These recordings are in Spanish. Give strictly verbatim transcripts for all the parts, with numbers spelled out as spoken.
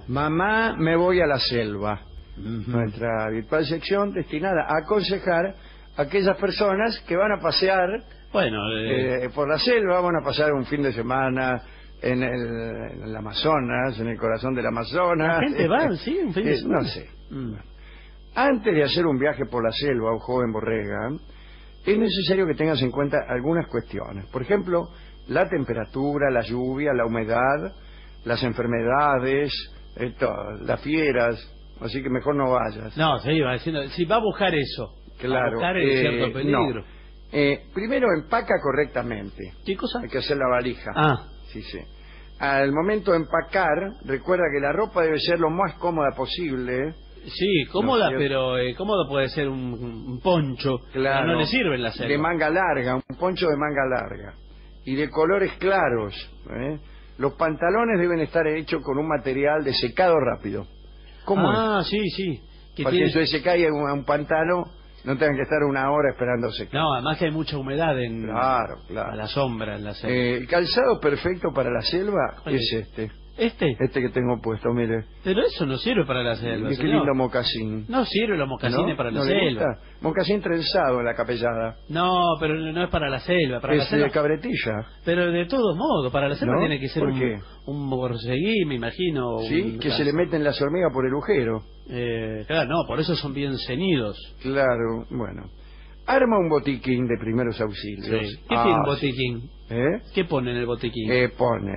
Mamá, me voy a la selva. Uh-huh. Nuestra habitual sección destinada a aconsejar a aquellas personas que van a pasear Bueno, eh... eh, por la selva, van a pasar un fin de semana en el, en el Amazonas, en el corazón del Amazonas. ¿La gente va, sí, un fin de semana? No sé. Mm. Antes de hacer un viaje por la selva, un joven borrega, es necesario que tengas en cuenta algunas cuestiones. Por ejemplo, la temperatura, la lluvia, la humedad, las enfermedades, eh, todo, las fieras. Así que mejor no vayas. No, se iba diciendo, si va a buscar eso, claro, a buscar el eh, cierto peligro. No. Eh, primero empaca correctamente. ¿Qué cosa? Hay que hacer la valija. Ah. Sí, sí. Al momento de empacar, recuerda que la ropa debe ser lo más cómoda posible. Sí, cómoda, No, pero eh, cómodo puede ser un, un poncho. Claro. No le sirve en la selva. De manga larga, un poncho de manga larga. Y de colores claros. ¿eh? Los pantalones deben estar hechos con un material de secado rápido. ¿Cómo ah, es? sí, sí. Que Para tiene... que eso se caiga un, un pantano, no tengan que estar una hora esperando secar. No, además que hay mucha humedad en Claro, claro. a la sombra en la selva. Eh, el calzado perfecto para la selva Oye, es este. ¿Este? Este que tengo puesto, mire. Pero eso no sirve para la selva, Qué señor. lindo mocasín. No sirve los mocasines ¿No? para la ¿No le selva. gusta? Mocasín trenzado en la capellada. No, pero no es para la selva. Para la Es selva... de cabretilla. Pero de todos modos, para la selva ¿No? tiene que ser ¿Por un, qué? un borceguí, me imagino. Sí, un... que se le meten las hormigas por el agujero. Eh, claro, no, por eso son bien ceñidos. Claro, bueno. Arma un botiquín de primeros auxilios. Sí. ¿Qué Ah, tiene un botiquín? ¿Eh? ¿Qué pone en el botiquín? Eh, pone,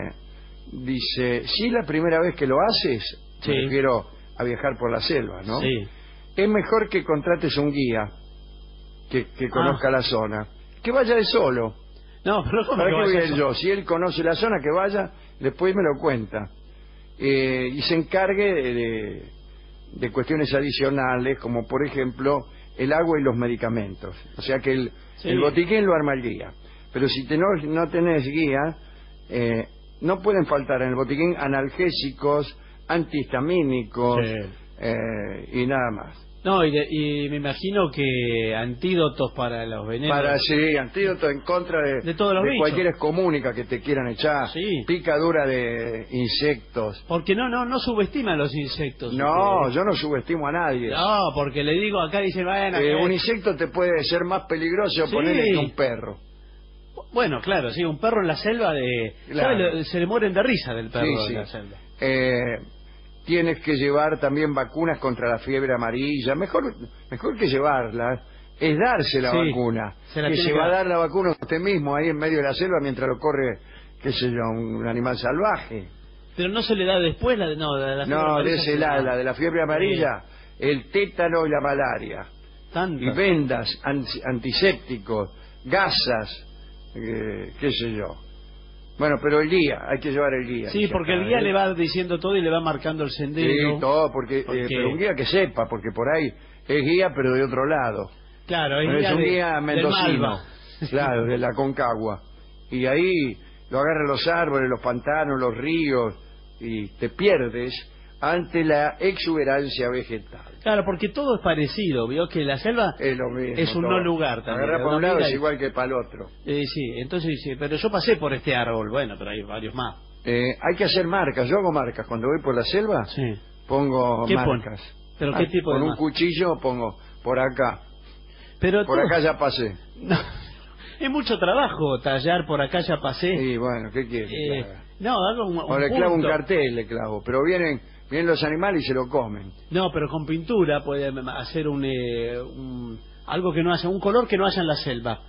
dice, si la primera vez que lo haces, Sí. me refiero a viajar por la selva, ¿no? Sí. Es mejor que contrates un guía que, que conozca Ah. la zona. Que vaya de solo. No, pero ¿cómo ¿Para que qué vas voy a a ir eso? yo? Si él conoce la zona, que vaya, después me lo cuenta. Eh, y se encargue de, de, de cuestiones adicionales, como por ejemplo el agua y los medicamentos. O sea que el, Sí. el botiquín lo arma el guía. Pero si te no, no tenés guía, eh, no pueden faltar en el botiquín analgésicos, antihistamínicos Sí. eh, y nada más. No, y, de- y me imagino que antídotos para los venenos. Para, sí, antídoto en contra de, De todos los bichos. cualquier escomúnica que te quieran echar. Sí. Picadura de insectos. Porque no, no, no subestiman los insectos. No, Eh, yo no subestimo a nadie. No, porque le digo acá, dice, bueno... Eh, eh, un insecto te puede ser más peligroso Sí. ponerle que un perro. Bueno, claro, sí, un perro en la selva de... Claro. ¿sabe? Lo- Se le mueren de risa del perro Sí, en sí. la selva. Eh, tienes que llevar también vacunas contra la fiebre amarilla. Mejor, mejor que llevarlas es darse la Sí, vacuna. se la Que tiene se que va a dar. dar la vacuna usted mismo ahí en medio de la selva mientras lo corre, qué sé yo, un animal salvaje. Pero no se le da después la de... No, de la fiebre No, amarilla de ese se lado, da. la de la fiebre amarilla, el tétano y la malaria. Tanta. Y vendas, anti- antisépticos, gasas, eh, qué sé yo. Bueno, pero el guía, hay que llevar el guía. Sí, dice porque acá, el guía ¿eh? le va diciendo todo y le va marcando el sendero. Sí, todo, porque, eh, Porque- pero un guía que sepa, porque por ahí es guía, pero de otro lado. Claro, es, No es guía un de- guía del mendocino, Malva. claro, de la Concagua. Y ahí lo agarran los árboles, los pantanos, los ríos, y te pierdes ante la exuberancia vegetal. Claro, porque todo es parecido, vio que la selva Es lo mismo. es un todo. no lugar también. Agarrar por ¿no? un lado Mira, es igual que para el otro. eh, sí, entonces sí, pero yo pasé por este árbol, bueno, pero hay varios más. Eh, hay que hacer marcas. Yo hago marcas. Cuando voy por la selva, Sí. pongo ¿Qué pone? marcas. ¿Pero qué tipo de Con un marca? cuchillo pongo por acá. Pero Por todo- acá ya pasé. No, es mucho trabajo tallar por acá, ya pasé. Y bueno, ¿qué quieres? Eh, que haga? no, hago un, O un le clavo un punto. cartel, le clavo. Pero vienen, vienen los animales y se lo comen. No, pero con pintura puede hacer un, eh, un algo que no haya, un color que no haya en la selva.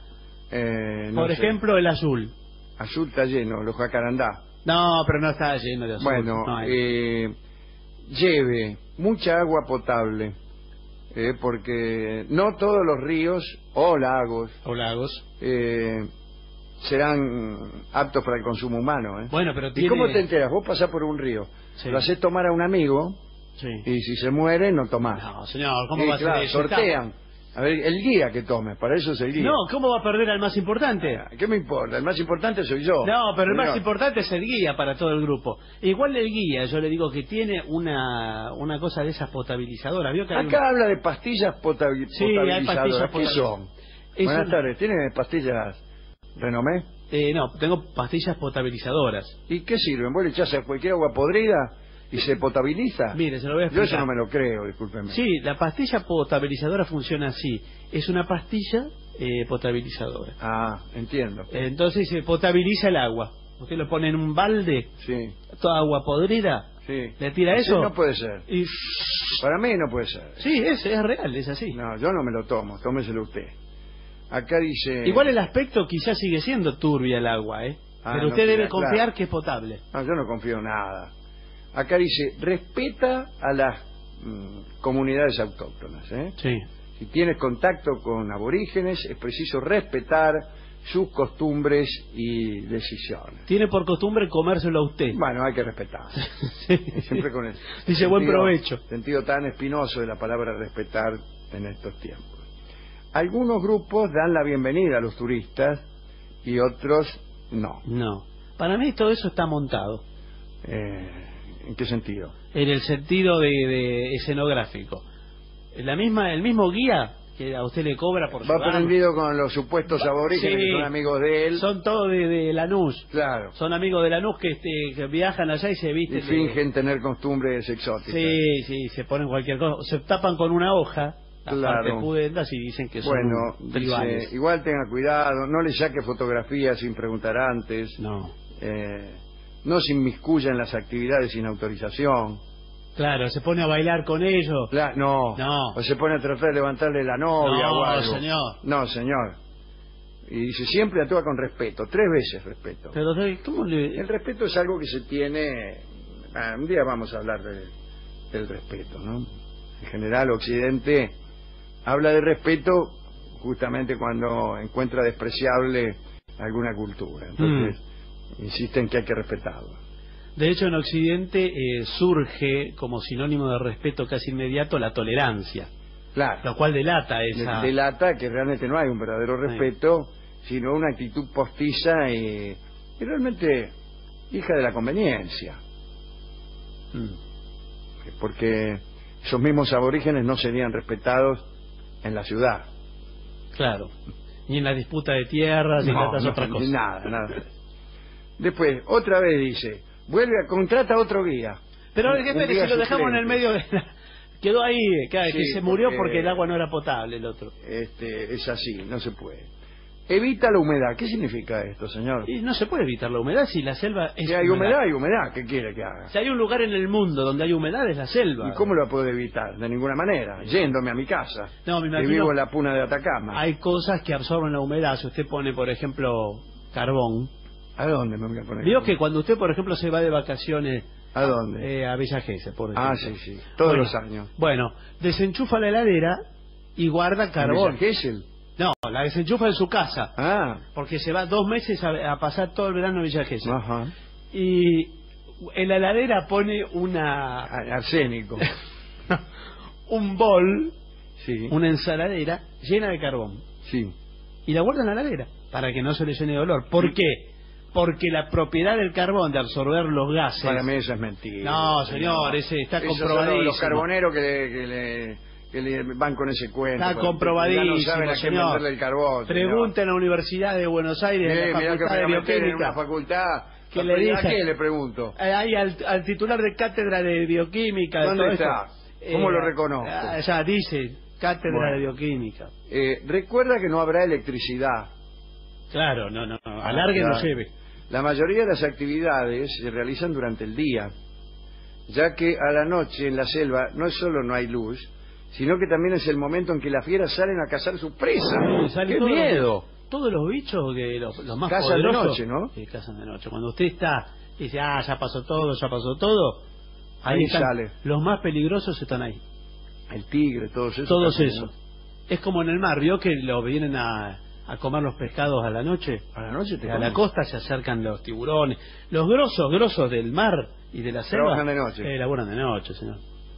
Eh, no Por sé. ejemplo, el azul. Azul está lleno, los jacarandá. No, pero no está lleno de azul. Bueno, No hay. eh, lleve mucha agua potable. eh, porque no todos los ríos o lagos O lagos. eh, serán aptos para el consumo humano. ¿eh? Bueno, pero ¿Y tiene... cómo te enteras? Vos pasás por un río, Sí. lo haces tomar a un amigo Sí. y si se muere no tomás. No, señor, ¿cómo Y va a claro, ser eso? sortean. A ver, el guía que tome, para eso es el guía. No, ¿cómo va a perder al más importante? Ah, ¿qué me importa? El más importante soy yo. No, pero el más Señor. importante es el guía para todo el grupo. Igual el guía, yo le digo que tiene una una cosa de esas potabilizadoras. ¿Vio que hay Acá un- habla de pastillas potabi- Sí, hay potabilizadoras. pastillas ¿Qué potabil- son? Es Buenas un- tardes. ¿Tiene pastillas Renomé? Eh, no, tengo pastillas potabilizadoras. ¿Y qué sirven? ¿Vos le echás a cualquier agua podrida ¿Y se potabiliza? Mire, se lo voy a Yo explicar. eso no me lo creo, discúlpeme. Sí, la pastilla potabilizadora funciona así. Es una pastilla eh, potabilizadora. Ah, entiendo. Entonces se potabiliza el agua. Usted lo pone en un balde, Sí, toda agua podrida, sí. le tira Sí, eso no puede ser. y... Para mí no puede ser. Sí, es, es real, es así. No, yo no me lo tomo, tómeselo usted. Acá dice... Igual el aspecto quizás sigue siendo turbia el agua, ¿eh? Ah, Pero no usted debe queda confiar claro. que es potable. No, yo no confío en nada. Acá dice, respeta a las mm, comunidades autóctonas, ¿eh? Sí. Si tienes contacto con aborígenes, es preciso respetar sus costumbres y decisiones. Tiene por costumbre comérselo a usted. Bueno, hay que respetar. Sí. Siempre con el Dice buen provecho. sentido tan espinoso de la palabra respetar en estos tiempos. Algunos grupos dan la bienvenida a los turistas y otros no. No. Para mí todo eso está montado. Eh, ¿En qué sentido? En el sentido de, de escenográfico. La misma, el mismo guía que a usted le cobra por Va llevarlo. prendido con los supuestos aborígenes Sí. que son amigos de él. Son todos de, de Lanús. Claro. Son amigos de Lanús que, este, que viajan allá y se visten. Y fingen tener costumbres exóticas. Sí, sí, se ponen cualquier cosa. Se tapan con una hoja, las Claro. partes pudendas, y dicen que son Bueno, dice, tribales. igual tenga cuidado, no le saque fotografías sin preguntar antes, No. eh, no se inmiscuya en las actividades sin autorización. Claro, se pone a bailar con ellos. Cla- no, No. o se pone a tratar de levantarle la novia No, o algo. señor. No, señor. Y dice, siempre actúa con respeto, tres veces respeto. Pero, ¿cómo le...? El respeto es algo que se tiene... ah, un día vamos a hablar de- del respeto, ¿no? En general, Occidente habla de respeto justamente cuando encuentra despreciable alguna cultura. Entonces, Mm. insiste en que hay que respetarlo. De hecho, en Occidente eh, surge como sinónimo de respeto casi inmediato la tolerancia, Claro. lo cual delata De- esa... delata que realmente no hay un verdadero respeto, sino una actitud postiza y, y realmente hija de la conveniencia. Mm. Porque esos mismos aborígenes no serían respetados en la ciudad. Claro. Ni en la disputa de tierras, ni No, tantas no, otras ni cosas. nada, nada. Después, otra vez dice, vuelve a contrata otro guía. Pero Un- es que un espere, guía si lo dejamos en el suplente. medio de la... Quedó ahí, claro, Sí, que se murió porque- porque el agua no era potable, el otro. Este, es así, no se puede. Evita la humedad. ¿Qué significa esto, señor? Y no se puede evitar la humedad si la selva es Si hay humedad, hay humedad. ¿Qué quiere que haga? Si hay un lugar en el mundo donde hay humedad es la selva. ¿Y cómo lo puedo evitar? De ninguna manera. Yéndome a mi casa. No, me Que imagino- vivo en la puna de Atacama. Hay cosas que absorben la humedad. Si usted pone, por ejemplo, carbón. ¿A dónde me voy a poner? Vio que cuando usted, por ejemplo, se va de vacaciones ¿A dónde? eh, a Villa Gesell, por ejemplo. Ah, sí, sí. Todos Bueno, los años. Bueno, desenchufa la heladera y guarda carbón. ¿En Villa Gesell? No, la desenchufa en su casa. Ah, Porque se va dos meses a, a pasar todo el verano en Villa Gesell. ajá. Y en la heladera pone una A- Arsénico. un bol, Sí. una ensaladera llena de carbón. Sí. Y la guarda en la heladera para que no se le llene de olor. ¿Por qué? Porque la propiedad del carbón de absorber los gases... Para mí eso es mentira. No, señor, ese está Esos son comprobadísimo. los carboneros que le, que le, que le van con ese cuento. Está porque comprobadísimo, ya no saben a quién señor. venderle el carbón. Pregunte en la Universidad de Buenos Aires, Eh, en la mirá que Facultad me de voy a meter en una Bioquímica. facultad. Que le ¿A dije- qué le pregunto? Eh, Ahí al, al titular de cátedra de bioquímica. de ¿Dónde todo está? esto. ¿Cómo lo reconozco? ah, Ya dice, cátedra Bueno. de bioquímica. Eh, recuerda que no habrá electricidad. Claro, no, no, no. Alargue Ah, no claro. lleve. La mayoría de las actividades se realizan durante el día, ya que a la noche en la selva no es solo no hay luz, sino que también es el momento en que las fieras salen a cazar sus presas. Sí, sale ¡Qué todo- miedo! Todos los bichos, que los, los más Cazan de poderosos... noche, ¿no? Sí, cazan de noche. Cuando usted está y dice, ah, ya pasó todo, ya pasó todo, ahí, Ahí están. sale. Los más peligrosos están ahí. El tigre, todos esos. Todos también, esos. ¿no? Es como en el mar, ¿vio que lo vienen a, a comer los pescados a la noche? A la noche te A la comen. costa se acercan los tiburones. Los grosos, grosos del mar y de la selva... Trabajan de noche. Eh, laburan de noche, señor.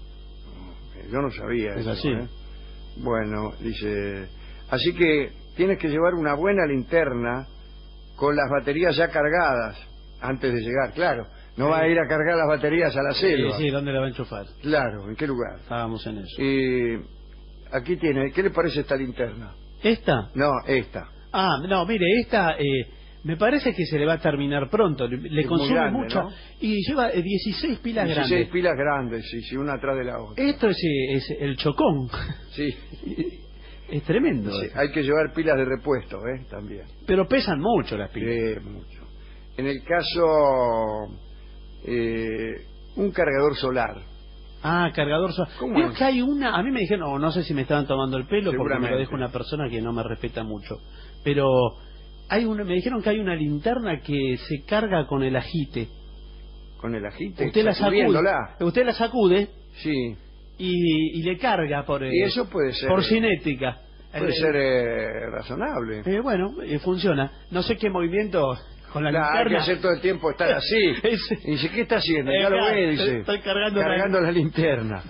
Yo no sabía Es eso. así. ¿eh? Bueno, dice... Así que tienes que llevar una buena linterna con las baterías ya cargadas antes de llegar, claro. No va a ir a cargar las baterías a la selva. Sí, sí, ¿dónde la va a enchufar? Claro, ¿en qué lugar? Estábamos en eso. Eh, aquí tiene, ¿qué le parece esta linterna? ¿Esta? No, esta. Ah, no, mire, esta eh, Me parece que se le va a terminar pronto, le, le Es consume muy grande, mucho. ¿no? Y lleva eh, dieciséis pilas dieciséis grandes. pilas grandes, sí, sí, una atrás de la otra. Esto es, eh, es el chocón. Sí. Es tremendo. Sí, hay que llevar pilas de repuesto, ¿eh? También. Pero pesan mucho las pilas. Sí, mucho. En el caso, eh, un cargador solar. Ah, cargador solar. ¿Cómo Creo es? que hay una, a mí me dijeron, o no sé si me estaban tomando el pelo porque me lo Seguramente. deja una persona que no me respeta mucho, pero hay una, me dijeron que hay una linterna que se carga con el agite. Con el agite, Usted la sacude, sacudiéndola. usted la sacude Sí. y, y le carga por, eh, Y eso puede ser, por cinética. Puede Eh, ser eh, razonable. eh, bueno, eh, funciona. No sé qué movimiento con la Claro, hay que linterna. hacer todo el tiempo estar así. Es- Y dice, ¿qué está haciendo? Eh, Ya lo claro, ve, dice. estoy cargando la- cargando la linterna.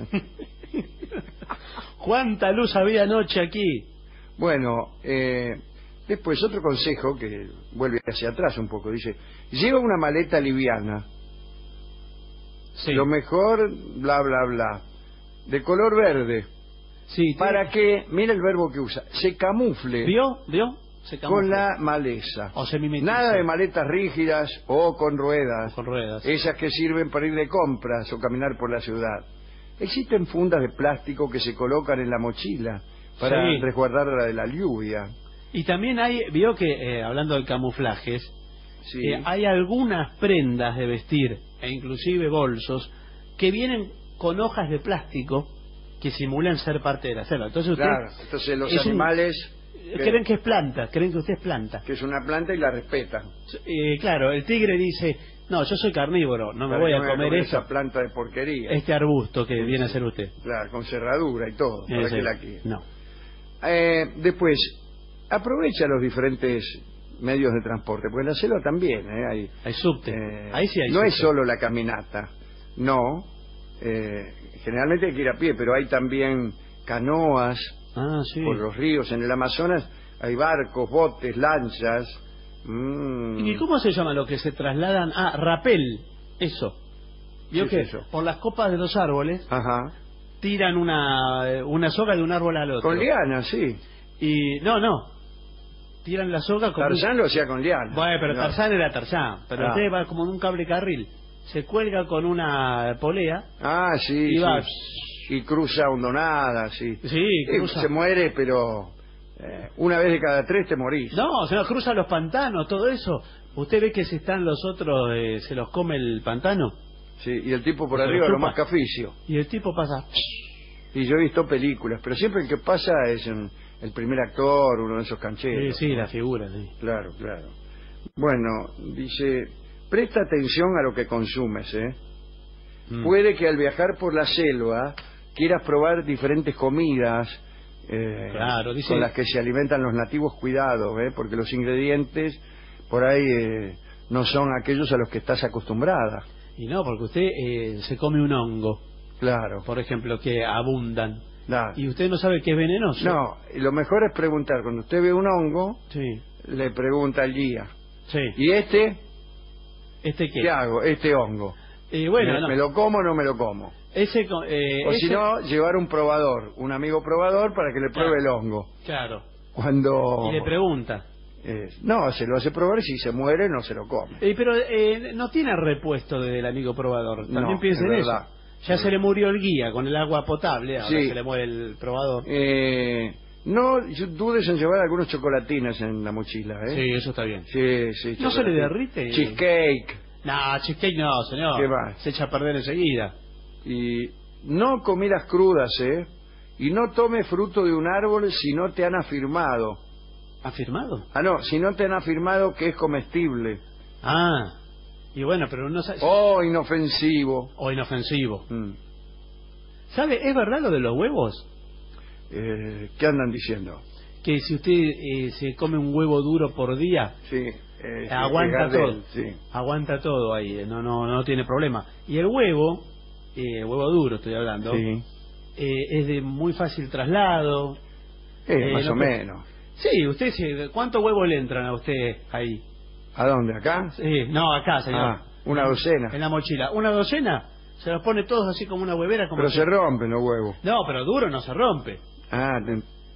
¿Cuánta luz había anoche aquí? Bueno, eh, después otro consejo que vuelve hacia atrás un poco. Dice, lleva una maleta liviana. Sí, Lo mejor, bla, bla, bla. De color verde. sí. Para que, mira el verbo que usa, se camufle ¿Vio? ¿Vio? Se camufla. con la maleza. O se mimetiza. Nada de maletas rígidas o con ruedas. Con ruedas. Esas que sirven para ir de compras o caminar por la ciudad. Existen fundas de plástico que se colocan en la mochila para Sí. resguardarla de la lluvia. Y también hay, vio que, eh, hablando de camuflajes, Sí. eh, hay algunas prendas de vestir, e inclusive bolsos, que vienen con hojas de plástico que simulan ser parte de la selva. Entonces usted Claro, entonces los es un- animales creen que es planta, creen que usted es planta. que es una planta y la respetan. Eh, claro, el tigre dice, no, yo soy carnívoro, no me Para voy que a comer eso, esa planta de porquería. este arbusto que viene a ser usted. Claro, con cerradura y todo. ¿Para Ese- qué la quiere? no. Eh, después, aprovecha los diferentes medios de transporte, porque en la selva también ¿eh? hay, Hay subte. eh, Ahí sí hay no subte. es solo la caminata, no. eh, generalmente hay que ir a pie, pero hay también canoas Ah, sí. por los ríos. En el Amazonas hay barcos, botes, lanchas. Mm. ¿Y cómo se llama lo que se trasladan? Ah, rapel, eso. ¿Vio ¿Qué que es eso? por las copas de los árboles Ajá. tiran una, eh, una soga de un árbol al otro? Con liana, sí. Y no, no. Tiran la soga como un- Tarzán lo hacía con liana. Bueno, pero No. Tarzán era Tarzán. Pero Ah. usted va como en un cable carril. Se cuelga con una polea Ah, sí, y sí. va... Y cruza hondonada, sí. Sí, Eh, cruza. se muere, pero eh, una vez de cada tres te morís. No, o sea, cruza los pantanos, todo eso. ¿Usted ve que si están los otros, eh, se los come el pantano? Sí, y el tipo por Se lo arriba lo chupa. más caficio. Y el tipo pasa... Y yo he visto películas, pero siempre el que pasa es un- el primer actor, uno de esos Sí, cancheros. sí, la figura, sí. Claro, claro. Bueno, dice, presta atención a lo que consumes, ¿eh? Mm. Puede que al viajar por la selva quieras probar diferentes comidas eh, Claro, dice- con las que se alimentan los nativos, cuidado, ¿eh? Porque los ingredientes por ahí eh, no son aquellos a los que estás acostumbrada. Y no, porque usted eh, se come un hongo, Claro, por ejemplo, que abundan. claro. Y usted no sabe que es venenoso. No, y lo mejor es preguntar, cuando usted ve un hongo, Sí, le pregunta al guía, sí. ¿y este? ¿Este qué? ¿Qué hago? Este hongo. Eh, bueno, ¿Me, no. me lo como o no me lo como? Ese, co- eh, O ese- si no, llevar un probador, un amigo probador para que le pruebe Claro. el hongo. Claro. Cuando... Y le pregunta. eh, no, se lo hace probar y si se muere no se lo come. Eh, pero eh, no tiene repuesto del amigo probador. También No, piensa es en verdad. eso. Ya se le murió el guía con el agua potable, ahora Sí. se le muere el probador. Eh, no dudes en llevar algunos chocolatines en la mochila, ¿eh? Sí, eso está bien. Sí, sí. ¿No se le chocolatines. derrite? Cheesecake. No, cheesecake no, señor. ¿Qué más? Se echa a perder enseguida. Y no comidas crudas, ¿eh? Y no tome fruto de un árbol si no te han afirmado. ¿Afirmado? Ah, no, si no te han afirmado que es comestible. Ah, y bueno, pero no sabe... O inofensivo. O inofensivo. Mm. ¿Sabe? ¿Es verdad lo de los huevos? Eh, ¿Qué andan diciendo? Que si usted eh, se come un huevo duro por día, Sí. eh, aguanta es Gardel, todo. Sí. Aguanta todo ahí, eh, no, no, no tiene problema. Y el huevo, eh, huevo duro estoy hablando, Sí. eh, es de muy fácil traslado. Eh, Eh, más no o puede- menos. Sí, usted, se- ¿cuántos huevos le entran a usted ahí? ¿A dónde? ¿Acá? Sí, no, acá, señor. Ah, una docena. En la mochila. ¿Una docena? Se los pone todos así como una huevera. Como Pero si- se rompen los huevos. No, pero duro no se rompe. Ah, te-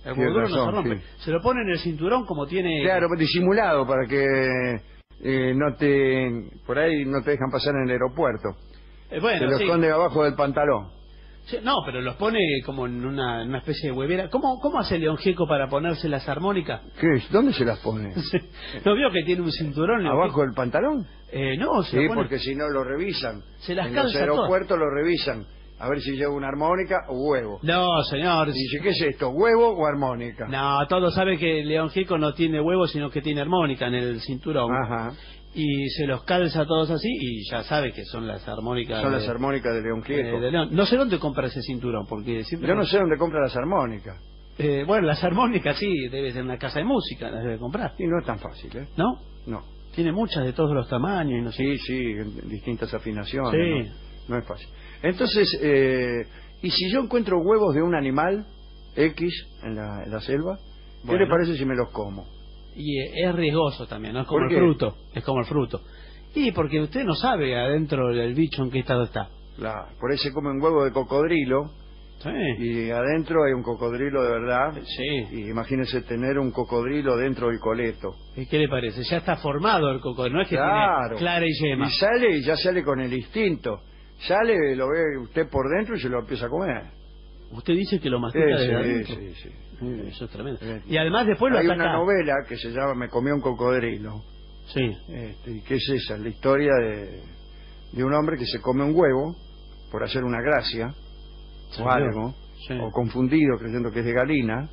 El Tienes huevo duro no se razón, rompe. sí. Se lo pone en el cinturón como tiene... Claro, disimulado para que eh, no te... Por ahí no te dejan pasar en el aeropuerto. Eh, bueno, Te lo sí. esconde abajo del pantalón. Sí, no, pero los pone como en una, en una especie de huevera. ¿Cómo, cómo hace León Gieco para ponerse las armónicas? ¿Qué es? ¿Dónde se las pone? ¿No vio que tiene un cinturón? León ¿Abajo Gieco? del pantalón? Eh, no, se Sí, lo pone... porque si no lo revisan. Se las en los calza todas. aeropuertos lo revisan. A ver si lleva una armónica o huevo. No, señor. Y dice, ¿qué es esto? ¿Huevo o armónica? No, todos saben que León Gieco no tiene huevo, sino que tiene armónica en el cinturón. Ajá. Y se los calza todos así y ya sabe que son las armónicas. Son de, las armónicas de León Gieco. eh, de León. No sé dónde compra ese cinturón, porque siempre... Yo no sé dónde compra las armónicas. Eh, bueno, las armónicas sí, debe ser una casa de música, las debe comprar. Y no es tan fácil, ¿eh? ¿No? No. Tiene muchas de todos los tamaños y no sé. Sí, sí, en distintas afinaciones. Sí. No, no es fácil. Entonces, eh, ¿y si yo encuentro huevos de un animal X en la, en la selva? ¿Qué Bueno. le parece si me los como? Y eh, es riesgoso también, ¿no? Es como ¿Por el qué? fruto, es como el fruto. Y porque usted no sabe adentro del bicho en qué estado está. La, por ahí se come un huevo de cocodrilo Sí. y adentro hay un cocodrilo de verdad. Sí. Y imagínese tener un cocodrilo dentro del coleto. ¿Y qué le parece? Ya está formado el cocodrilo, no es que Claro. tiene clara y yema. Y sale y ya sale con el instinto. Sale, lo ve usted por dentro y se lo empieza a comer. Usted dice que lo Sí, mastica sí, desde adentro. sí, sí. Mm, Eso es tremendo. Eh, Y además después lo Hay ataca. una novela que se llama Me comió un cocodrilo. Sí. Este, ¿y qué es esa? La historia de, de un hombre que se come un huevo por hacer una gracia o Señor. algo, Sí. o confundido creyendo que es de galina,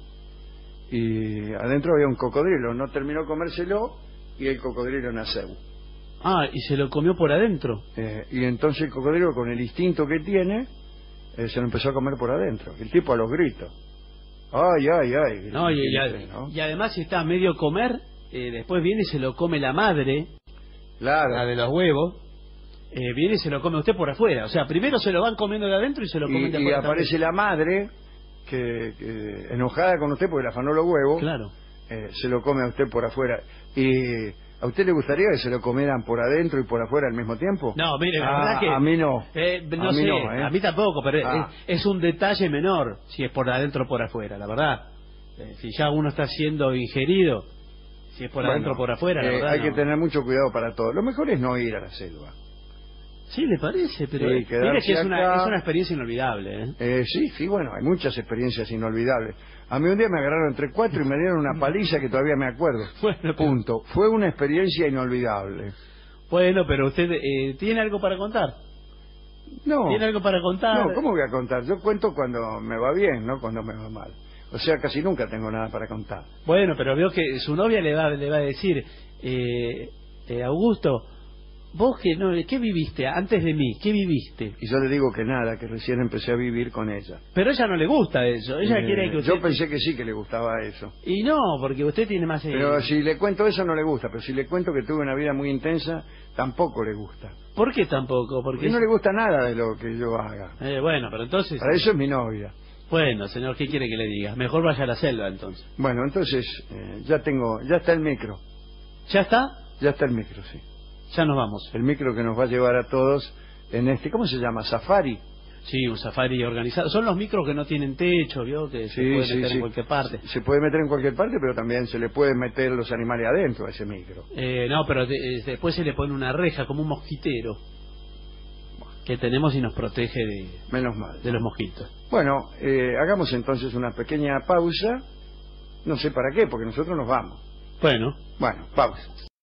y adentro había un cocodrilo. No terminó comérselo y el cocodrilo nació. Ah, y se lo comió por adentro. Eh, y entonces el cocodrilo, con el instinto que tiene, eh, se lo empezó a comer por adentro. El tipo a los gritos. Ay, ay, ay. No, y, y, Dice, ¿no? y además si está a medio comer, eh, después viene y se lo come la madre, Claro. la de los huevos, eh, viene y se lo come usted por afuera. O sea, primero se lo van comiendo de adentro y se lo comen de Y, y afuera. aparece la madre que, que, enojada con usted porque le afanó los huevos, Claro. eh, se lo come a usted por afuera. ¿Y a usted le gustaría que se lo comieran por adentro y por afuera al mismo tiempo? No, mire, la Ah, verdad que... a mí no. Eh, no A mí sé, no, ¿eh? a mí tampoco, pero Ah. es, es un detalle menor si es por adentro o por afuera, la verdad. Eh, si ya uno está siendo ingerido, si es por Bueno, adentro o por afuera, la eh, verdad hay no. que tener mucho cuidado para todo. Lo mejor es no ir a la selva. Sí, le parece, pero Sí, eh, quedarse mire que es una, acá. es una experiencia inolvidable. ¿eh? Eh, sí, sí, bueno, hay muchas experiencias inolvidables. A mí un día me agarraron entre cuatro y me dieron una paliza que todavía me acuerdo. Bueno, pero- Punto. Fue una experiencia inolvidable. Bueno, pero usted eh, tiene algo para contar. No. ¿Tiene algo para contar? No, ¿cómo voy a contar? Yo cuento cuando me va bien, no cuando me va mal. O sea, casi nunca tengo nada para contar. Bueno, pero veo que su novia le va, le va a decir, eh, eh, Augusto, vos que no, ¿qué viviste antes de mí? ¿Qué viviste? Y yo le digo que nada, que recién empecé a vivir con ella. Pero a ella no le gusta eso, ella Eh, quiere que usted... Yo pensé que sí que le gustaba eso. Y no, porque usted tiene más... eh, Pero si le cuento eso no le gusta, pero si le cuento que tuve una vida muy intensa, tampoco le gusta. ¿Por qué tampoco? Porque Porque no le gusta nada de lo que yo haga. Eh, bueno, pero entonces... Para eso es mi novia. Bueno, señor, ¿qué quiere que le diga? Mejor vaya a la selva, entonces. Bueno, entonces eh, ya tengo, ya está el micro. ¿Ya está? Ya está el micro, sí. Ya nos vamos. El micro que nos va a llevar a todos en este, ¿cómo se llama? Safari. Sí, un safari organizado. Son los micros que no tienen techo, ¿vio? Que se Sí, puede sí, meter sí. en cualquier parte. Se puede meter en cualquier parte, pero también se le puede meter los animales adentro a ese micro. Eh, no, pero de- eh, después se le pone una reja como un mosquitero que tenemos y nos protege de, Menos mal. de los mosquitos. Bueno, eh, hagamos entonces una pequeña pausa. No sé para qué, porque nosotros nos vamos. Bueno. Bueno, pausa.